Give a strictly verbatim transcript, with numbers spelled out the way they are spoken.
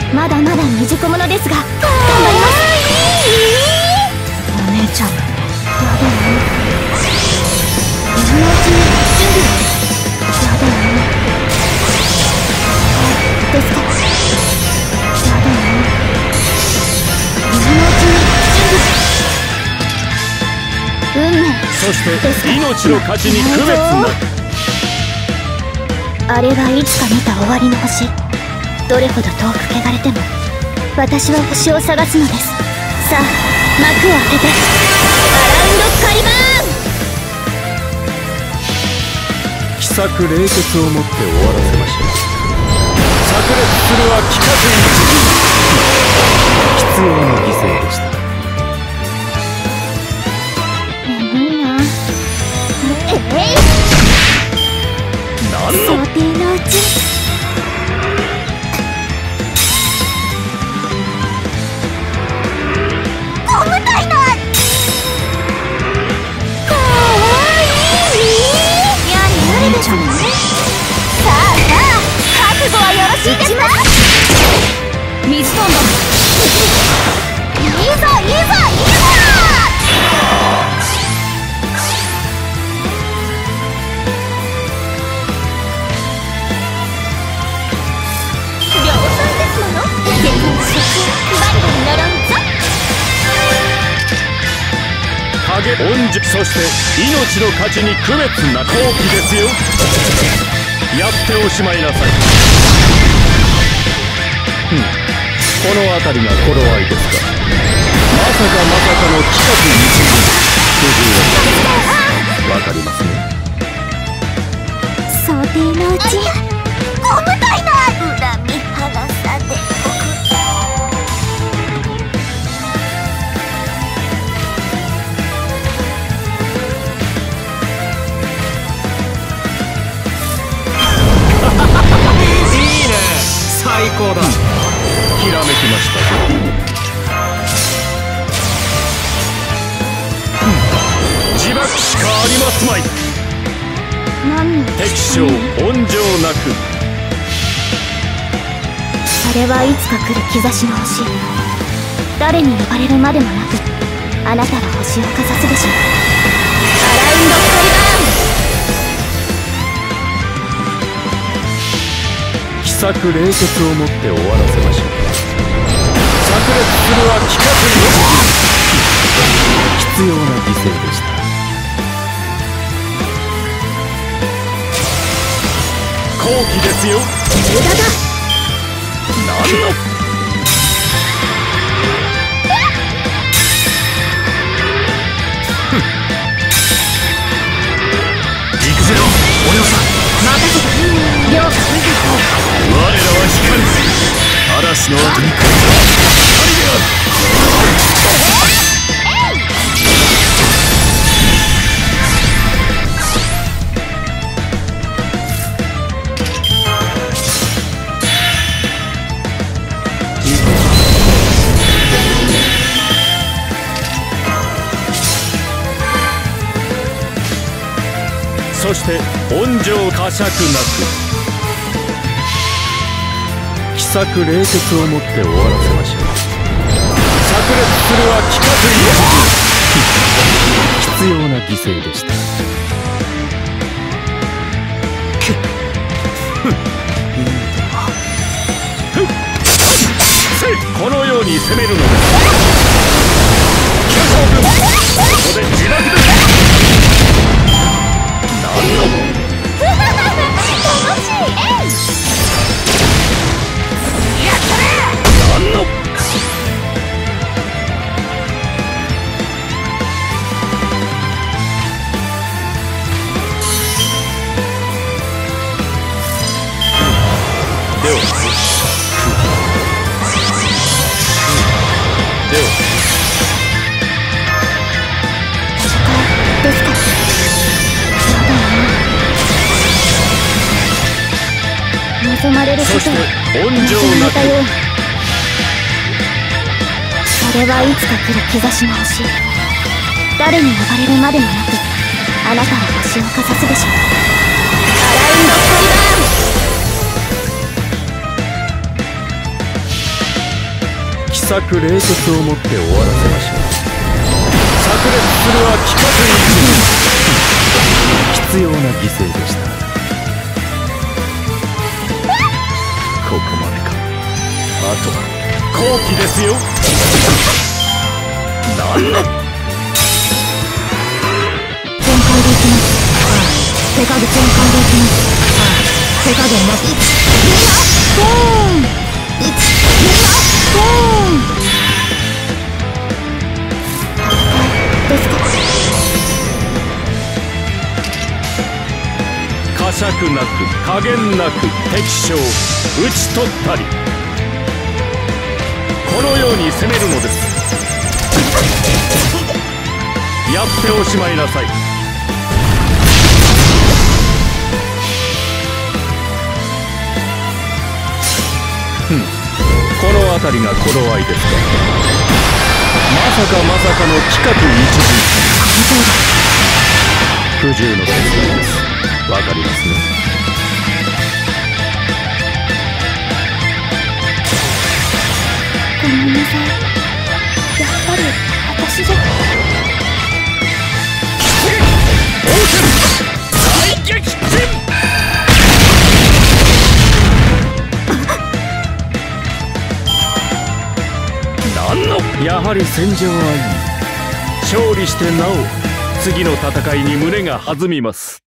まだまだ未熟者ですが頑張ります。お姉ちゃんやだよ。今のうちに準備やだよ。ですか。やだよ。今のうちに準備運命そして命の価値に区別なく。 あれはいつか見た終わりの星。どれほど遠く汚れても私は星を探すのです。さあ幕を開けてアラウンドカリバーン。 奇策冷徹をもって終わらせましょう。炸裂するは聞かずに必要な犠牲でした。 眠いな。ええ何の想定のうちゴムたいな。かわいい。やれやれですね。さあさあ覚悟はよろしいですか。水トンボいいぞいいぞいいぞ。 影恩樹そして命の価値に区別な好機ですよ。やっておしまいなさい。ふん、この辺りが頃合いですか。まさかまさかの企画にわかりますね。 想定のうちゴムたいな。恨み晴らさで最高だ。ひらめきましたぞ。自爆しかありますまい。 何の敵将温情なく。 それはいつか来る兆しの星。誰に呼ばれるまでもなくあなたは星をかざすでしょう。アラウンドカリバーン。 奇策冷徹をもって終わらせましょう。炸裂するは聞かずに必要な犠牲でした。好機ですよ。 無駄だ。 何の行くぜよお嬢さん。 任せて了解。 我らは光る嵐の後に来る光である。そして温情呵責なく奇策冷徹をもって終わらせましょう。炸裂するは聞かずに必要な犠牲でした。このように攻めるのです。急将軍ここで自爆です。何の楽しい。やったね。 何のではではですか。望まれることをそして温情なく。 それはいつか来る兆しの星。誰に呼ばれるまでもなくあなたは星をかざすでしょう。アラウンドカリバーン。 策冷徹をもって終わらせましょう。炸裂するは聞かずに必要な犠牲でした。ここまでか。あとは後期ですよ。何の全開でいきます。ああ手加減全開でいきます。ああ手加減なし。ボーンいち、に、ボーンですか。 呵責なく加減なく敵将討ち取ったり、このように攻めるのです。やっておしまいなさい。ふん、この辺りが頃合いですか。まさかまさかの企画一陣。不自由の決断です。わかりますね。 ごめんなさい。やっぱり私じゃ。 大撃陣。なんのやはり戦場はいい。勝利してなお次の戦いに胸が弾みます。